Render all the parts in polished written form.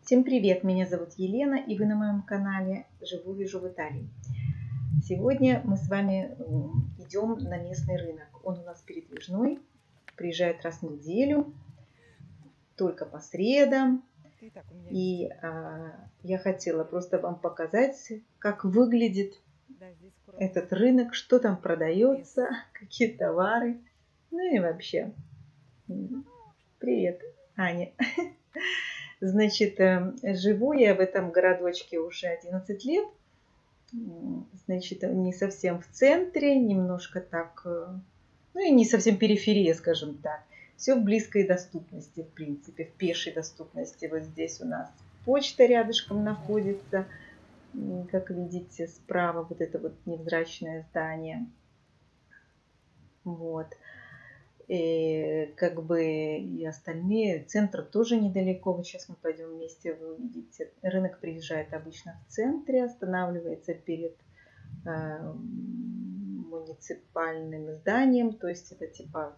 Всем привет! Меня зовут Елена, и вы на моем канале «Живу, вижу в Италии». Сегодня мы с вами идем на местный рынок. Он у нас передвижной, приезжает раз в неделю, только по средам. И я хотела просто вам показать, как выглядит этот рынок, что там продается, какие товары. Ну и вообще. Привет, Аня. Значит, живу я в этом городочке уже 11 лет. Значит, не совсем в центре, немножко так, ну и не совсем периферия, скажем так. Все в близкой доступности, в принципе, в пешей доступности. Вот здесь у нас почта рядышком находится. Как видите, справа вот это вот невзрачное здание. Вот. И как бы и остальные. Центр тоже недалеко. Вот сейчас мы пойдем вместе, вы увидите. Рынок приезжает обычно в центре, останавливается перед муниципальным зданием. То есть это типа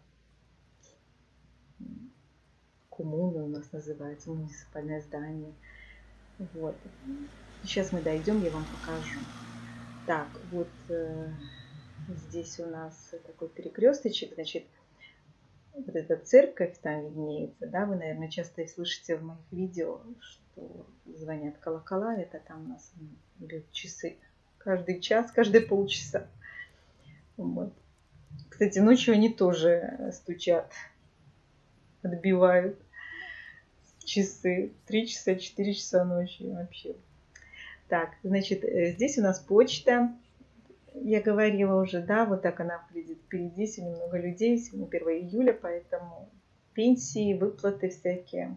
коммуна у нас называется, муниципальное здание. Вот. Сейчас мы дойдем, я вам покажу. Так, вот здесь у нас такой перекресточек, значит, вот эта церковь там виднеется, да, вы, наверное, часто и слышите в моих видео, что звонят колокола, это там у нас бьют часы каждый час, каждые полчаса. Вот. Кстати, ночью они тоже стучат, отбивают часы, 3 часа, 4 часа ночи вообще. Так, значит, здесь у нас почта. Я говорила уже, да, вот так она выглядит впереди, сегодня много людей, сегодня 1 июля, поэтому пенсии, выплаты всякие.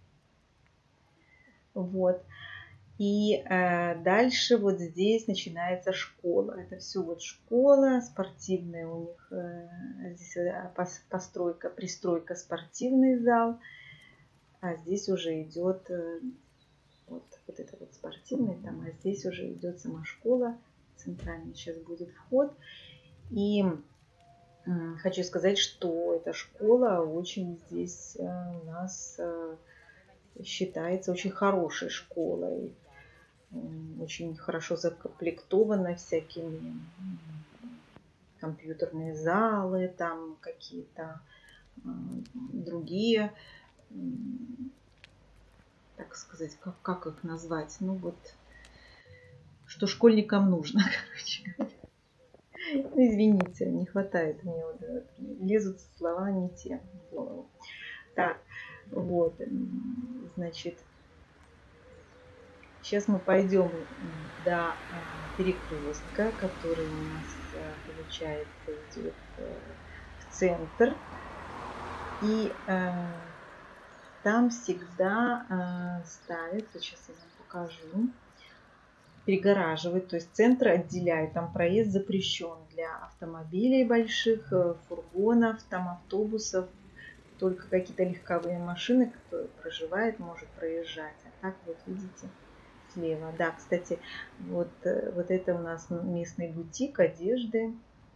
Вот. И дальше вот здесь начинается школа. Это все вот школа спортивная у них. Здесь постройка, пристройка, спортивный зал. А здесь уже идет вот это вот спортивный там, а здесь уже идет сама школа. Центральный сейчас будет вход. И хочу сказать, что эта школа очень здесь у нас считается очень хорошей школой. Очень хорошо закомплектована всякими компьютерные залы, там какие-то другие, так сказать, как их назвать, ну вот, что школьникам нужно, короче говоря. Ну, извините, не хватает мне, вот, лезут слова не те в голову. Так, вот, значит, сейчас мы пойдем до перекрестка, который у нас, получается, идет в центр. И там всегда ставят, сейчас я вам покажу, перегораживает, то есть центр отделяет, там проезд запрещен для автомобилей больших, фургонов, там автобусов, только какие-то легковые машины, кто проживает, может проезжать. А так вот видите, слева. Да, кстати, вот это у нас местный бутик одежды.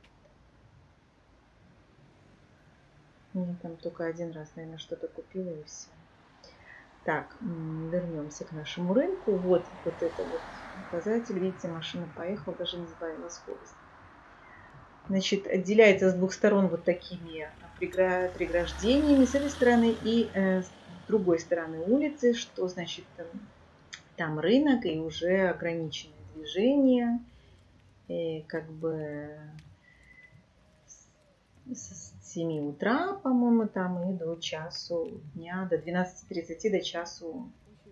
Я там только один раз, наверное, что-то купила и все. Так, вернемся к нашему рынку. Вот это вот указатель. Видите, машина поехала, даже не сбавила скорость. Значит, отделяется с двух сторон вот такими преграждениями с этой стороны и с другой стороны улицы, что значит там рынок и уже ограниченное движение. И как бы с 7 утра, по-моему, там и до часу дня, до 12:30 до часу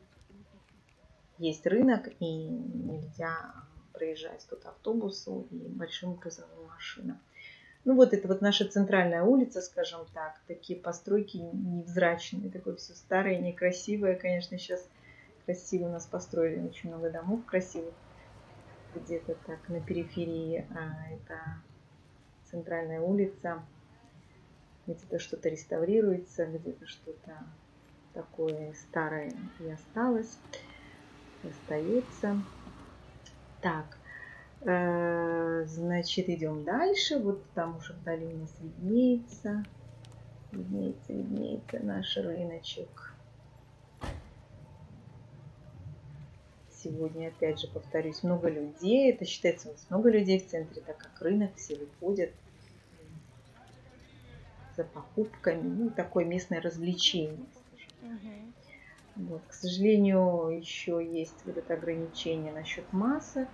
есть рынок, и нельзя проезжать тут автобусу и большим грузовым машинам. Ну вот это вот наша центральная улица, скажем так, такие постройки невзрачные, такое все старое, некрасивое, конечно, сейчас красиво у нас построили, очень много домов красивых, где-то так на периферии, а это центральная улица, где-то что-то реставрируется, где-то что-то такое старое и осталось, остается. Так, значит, идем дальше. Вот там уже вдали у нас виднеется наш рыночек. сегодня, опять же, повторюсь, много людей. Это считается, вот много людей в центре, так как рынок, все выходят за покупками. Ну, такое местное развлечение, скажем так. Вот, к сожалению, еще есть вот это ограничение насчет масок.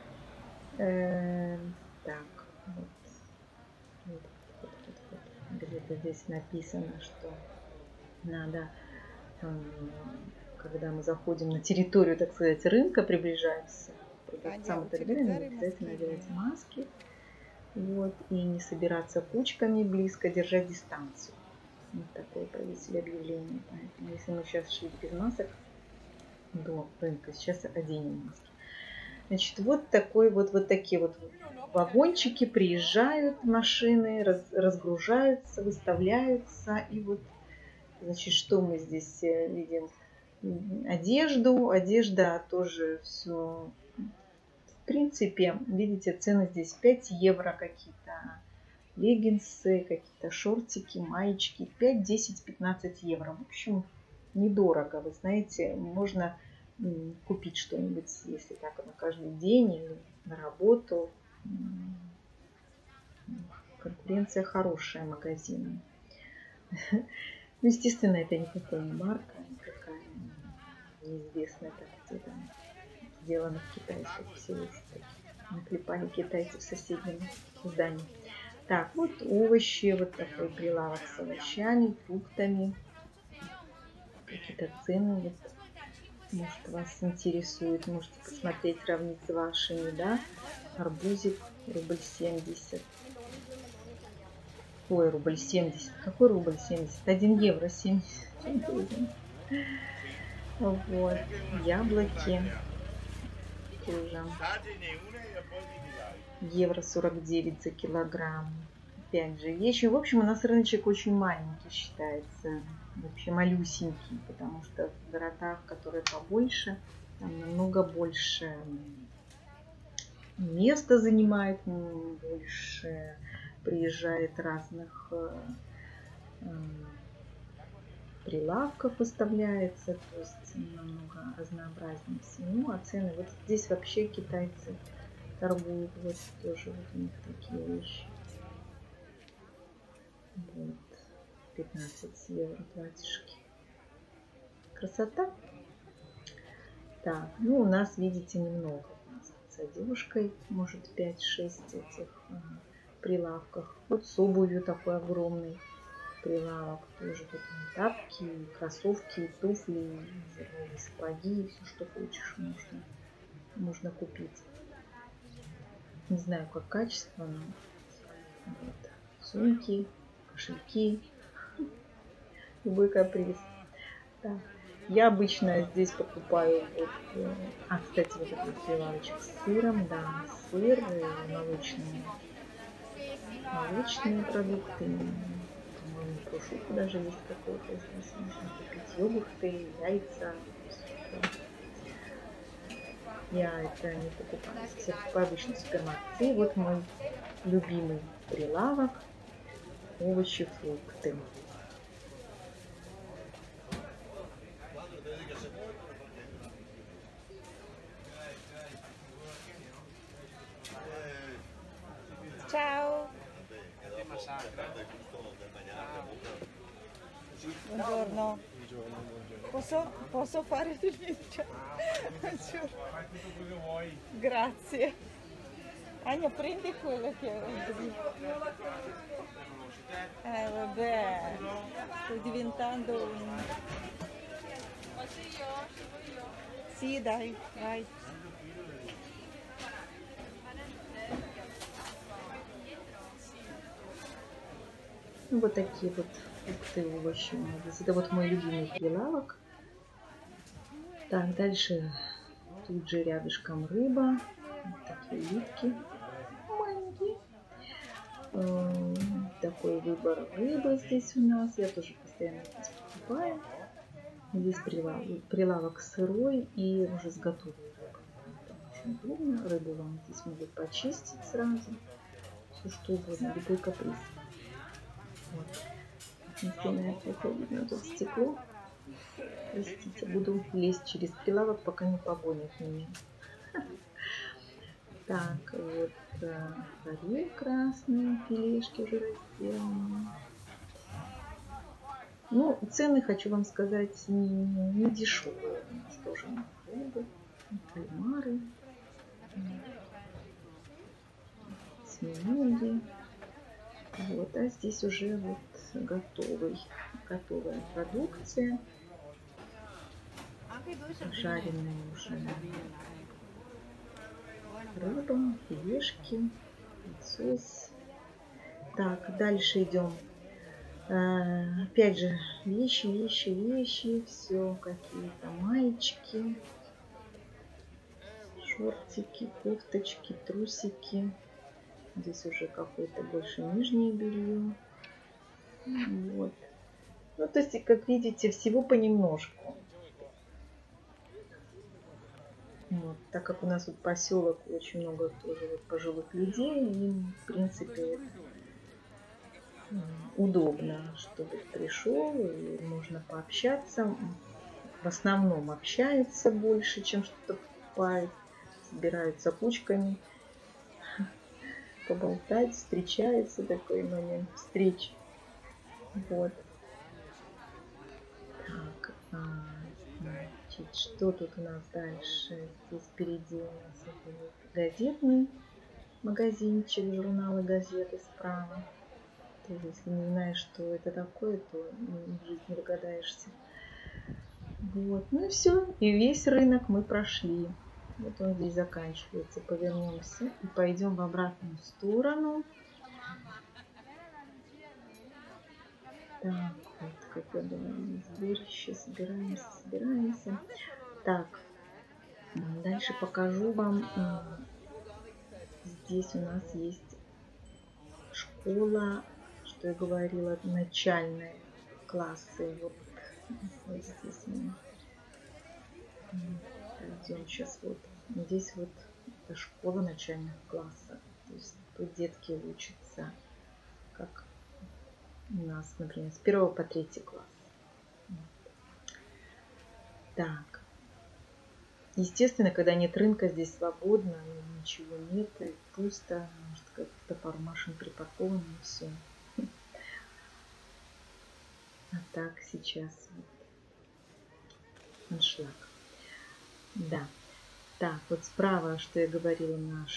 Так, вот. Где-то здесь написано, что надо, когда мы заходим на территорию, так сказать, рынка, приближаемся к продавцам и так далее, обязательно одевать маски. Вот, и не собираться кучками близко, держать дистанцию. Вот такое повесили объявление. Поэтому если мы сейчас шли без масок до рынка, сейчас оденем маски. Значит, вот такие вот вагончики, приезжают машины, разгружаются, выставляются. И вот, значит, что мы здесь видим? Одежду. Одежда тоже все. В принципе, видите, цены здесь 5 евро какие-то. Леггинсы, какие-то шортики, маечки. 5, 10, 15 евро. В общем, недорого. Вы знаете, можно купить что-нибудь, если так, на каждый день или на работу. Конкуренция хорошая магазина. Ну, естественно, это никакая не марка, никакая неизвестная, так где-то сделано в Китае, как все наклепали китайцы в соседнем здании. Так, вот овощи, вот такой прилавок с овощами, фруктами. Какие-то цены, вот, может, вас интересует, можете посмотреть, сравнить с вашими, да. Арбузик, рубль 70. Ой, рубль 70. Какой рубль 70? 1 евро 70. Вот. Яблоки. Тоже. Евро 49 за килограмм. Опять же, вещи. В общем, у нас рыночек очень маленький считается. Вообще малюсенький, потому что в городах, которые побольше, там намного больше места занимает, больше приезжает разных прилавков выставляется, то есть намного разнообразнее всему, а цены вот здесь вообще китайцы торгуют, вот тоже вот у них такие вещи. Вот 15 евро платьишки. Красота. Так, ну у нас, видите, немного. У нас за девушкой может 5-6 этих прилавках. Вот с обувью такой огромный прилавок. Тоже тут тапки, кроссовки, туфли, сапоги, все, что хочешь, можно купить. Не знаю, как качество, но вот. Сумки, кошельки, любой каприз. Так. Я обычно здесь покупаю, вот, кстати, вот этот прилавочек с сыром, да, сыр, молочные продукты, по-моему, прошутку даже есть какой-то, здесь можно купить йогурты, яйца. Я это не покупаю, я покупаю обычно в супермаркете. И вот мой любимый прилавок, овощи, фрукты. Ciao. Buongiorno. Posso fare il video? Grazie. Ania, prendi quello che ho lì. Vabbè, sto diventando un... Sì, dai, vai. Ну, вот такие вот фрукты, овощи у нас здесь. Это вот мой любимый прилавок. Так, дальше тут же рядышком рыба. Вот такие рыбки маленькие. Такой выбор рыбы здесь у нас. Я тоже постоянно здесь покупаю. Здесь прилавок сырой и уже с готовой рыбой. Это очень удобно. Рыбу вам здесь могут почистить сразу. Все что угодно, любой каприз. Вот. Видно тут стекло. Простите, буду лезть через прилавок, пока не погонят меня. Так, вот форель красная, филешки уже разделаны. Ну, цены, хочу вам сказать, не дешевые. У нас тоже рыбы, кальмары, свининги. Вот, а здесь уже вот готовая продукция, жареная уже рыба, филешки, лосось. Так, дальше идем. Опять же, вещи, все, какие-то маечки, шортики, кофточки, трусики. Здесь уже какое-то больше нижнее белье. Вот. Ну, то есть, как видите, всего понемножку. Вот. Так как у нас вот поселок, очень много тоже вот пожилых людей, им, в принципе, удобно, чтобы пришел, и можно пообщаться. В основном общаются больше, чем что-то покупают. Собираются кучками, поболтать, встречаются, такой момент встреч. Вот. Так, значит, что тут у нас дальше? Здесь впереди у нас вот газетный магазинчик, журналы, газеты справа. Тоже, если не знаешь, что это такое, то в жизни не догадаешься. Вот, ну и все. И весь рынок мы прошли. Вот он здесь заканчивается. Повернемся и пойдем в обратную сторону. Так, вот, как я говорила, сборище, собираемся. Так, дальше покажу вам. Здесь у нас есть школа, что я говорила, начальные классы. Вот здесь мы пойдем сейчас вот. Здесь вот это школа начальных классов. То есть тут детки учатся, как у нас, например, с 1 по 3 класс. Так. Естественно, когда нет рынка, здесь свободно, ничего нет, пусто, может, как-то пару машин припарковано, и все. А так сейчас вот аншлаг. Да. Так, вот справа, что я говорила,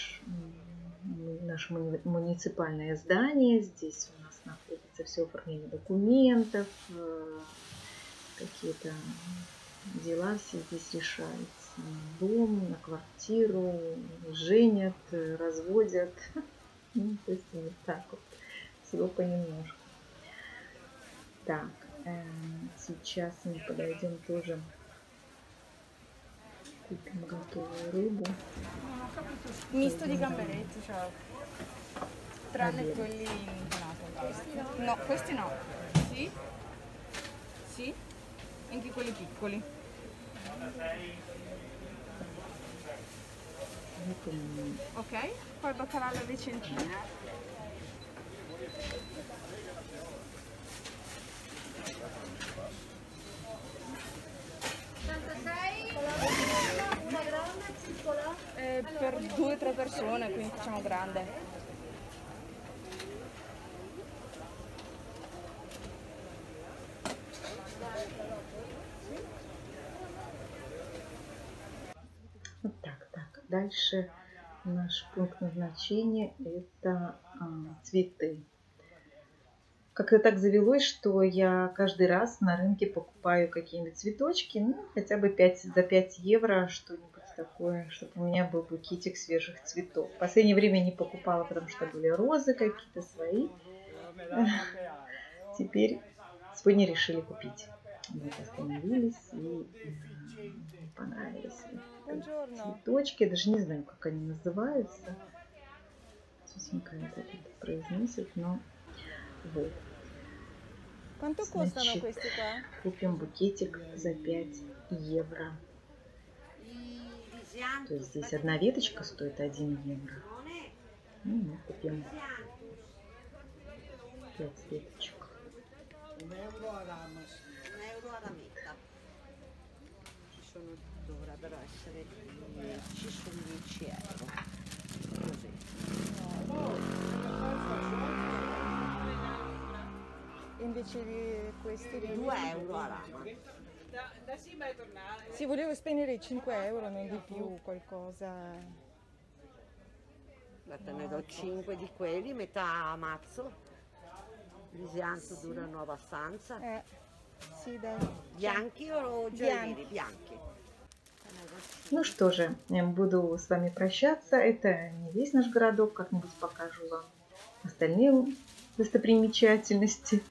наше муниципальное здание. Здесь у нас находится все оформление документов, какие-то дела все здесь решаются. Дом, на квартиру, женят, разводят. Ну, то есть вот так вот. Всего понемножку. Так, сейчас мы подойдем тоже, купим готовую рыбу. Misto di gamberetti, ciao. Tranne quelli intonati. No, questi no. Sì? Sì? Anche quelli piccoli. Ok, poi baccalà alla vicentina. Per 2 o 3 persone, quindi facciamo grande. Вот так, так. Дальше наш пункт назначения это цветы. Как-то так завелось, что я каждый раз на рынке покупаю какие-нибудь цветочки, ну, хотя бы за 5 евро что-нибудь такое, чтобы у меня был букетик свежих цветов. В последнее время не покупала, потому что были розы какие-то свои. Теперь сегодня решили купить. Мы остановились и понравились цветочки. Я даже не знаю, как они называются. Тетенька это произносит, но вот. Quanto costano questi qua? Купим букетик за 5 евро. То есть здесь одна веточка стоит 1 евро. Ну, мы купим 5 веточек. dovrebbero essere 10 su 10 euro. Così. Invece di questi di 2 euro a rama. Sì, volevo spendere 5 euro, non di più, qualcosa. Te ne do 5 di quelli, metà a mazzo. L'isianzo durano abbastanza. Sì, dai. Bianchi o giallini? Bianchi. Ну что же, буду с вами прощаться. Это не весь наш городок, как-нибудь покажу вам остальные достопримечательности.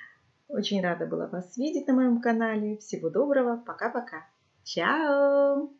Очень рада была вас видеть на моем канале. Всего доброго, пока-пока. Чао!